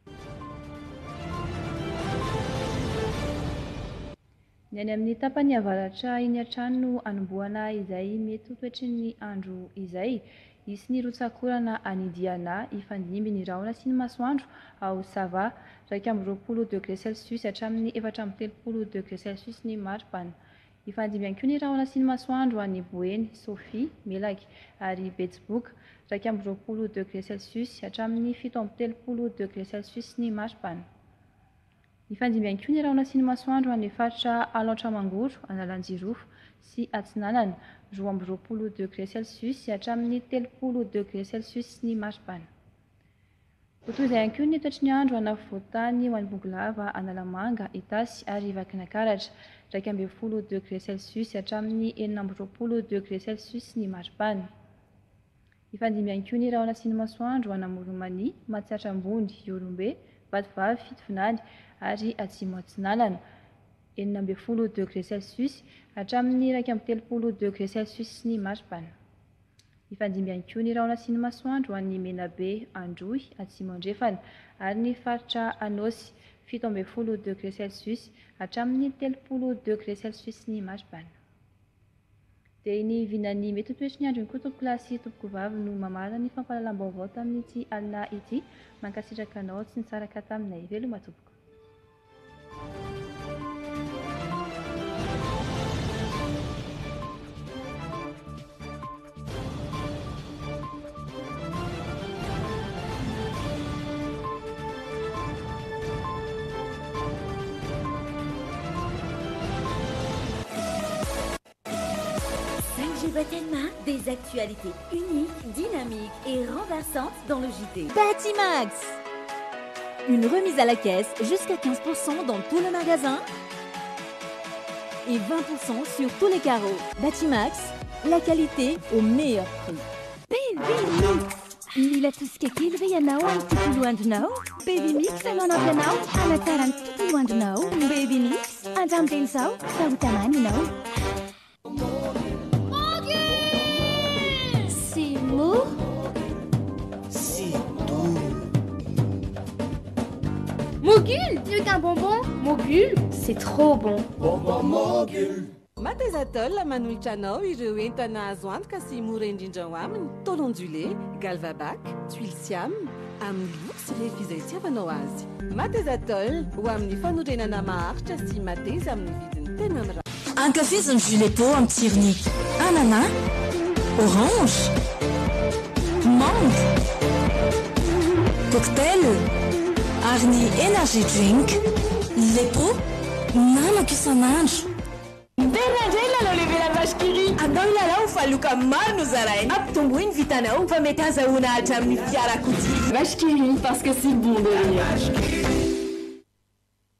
Ny any amin'ny tapany avaratra iny an-trano no anombohana izay mety toetry ny andro izay. Isy ny rotsakorana anidiana ifandimby ny rahona sy ny masoandro ao Sava raika amby roapolo degré Celsius hatramin'ny efatra amby telopolo degré Celsius ny maripana. Ifandimby ihany koa ny rahona sy ny masoandro any Boeny, Sofia, Melaky ary Betsiboka raika amby roapolo degré Celsius hatramin'ny fito amby telopolo degré Celsius ny maripana. Ifandimby ihany koa ny rahona sy ny masoandro any faritra Alaotramangoro, Analanjirofo sy Atsinanana roa amby roapolo degré Celsius hatramin'ny telopolo degré Celsius ny maripana. Ho toy izay ihany koa ny toetry ny andro anafovoantany ho any Bongolava, Analamanga, Itasy ary Vakinankaratra raika amby folo degré Celsius hatramin'ny enina amby roapolo degré Celsius ny maripana. Ifandimby ihany koa ny rahona sy ny masoandro any Moromania, Matsiatrambony, Iorombe, Vatovavy, Fitovinany ary Atsimo Atsinanana enina amby folo degré Celsius hatramin'ny iraika amby telopolo degré Celsius ny maripana. Ifandimby ihany koa ny rahona sy ny masoandro any Menabe, Androy, Atsimo Andrefana ary ny faritra Anosy fito amby folo degré Celsius hatramin'ny telopolo degré Celsius ny maripana. Dia iny vinany mety toetry ny andro koa tompoko lahy sy tompoko vavy no mamarana ny fampahalalam-baovao tamin'ity alina ity. Mankasitraka anao tsy nitsaraka taminay. Veloma tompoko. Batema, des actualités uniques, dynamiques et renversantes dans le J T. Batimax, une remise à la caisse jusqu'à quinze pour cent dans tout le magasin et vingt pour cent sur tous les carreaux. Batimax, la qualité au meilleur prix. Baby Mix, Lila tuskaki lviyanao tutu luandnao. Baby Mix alonavyanao anataran tutu luandnao. Baby Mix andamdensao tautamanino. Mogul, mieux qu'un bonbon. Mogul, c'est trop bon. Bonbon Mogul. Matezatol manoltrana ireo entana azo antoka sy mora indrindra ho aminy. Tôle ondulé, galvabac, tuile siam, amin'ny loko sy rehefa izay itiavanao azy. Matezatol ho amin'ny fanorenana maharitra sy mateza amin'ny vidiny tena mirary. Ankafiziny gilet pot amin'ny tsirony ananas, orange, mangue, cocktail ary ny energy drink lepo namako isan'andro Tena indray lalao lehibe la vache qui rit. Andao lalao fa loka maro no zaraina. Ampitombo iny vitanao fa mety azahoana hatramin'ny fiarakodia. Vache qui rit parce que c'est bon de rire.